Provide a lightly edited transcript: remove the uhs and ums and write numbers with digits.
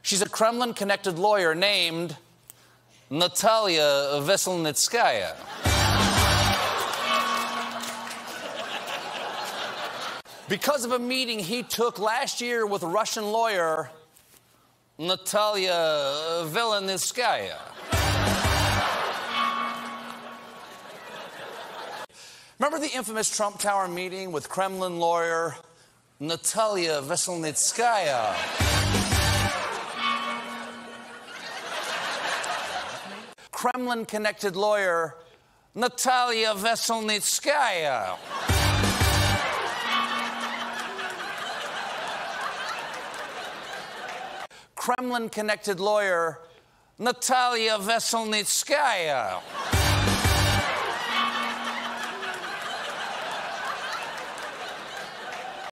She's a Kremlin-connected lawyer named Natalia Veselnitskaya. Because of a meeting he took last year with Russian lawyer Natalia Veselnitskaya. Remember the infamous Trump Tower meeting with Kremlin lawyer Natalia Veselnitskaya? Kremlin-connected lawyer Natalia Veselnitskaya. Kremlin-connected lawyer Natalia Veselnitskaya.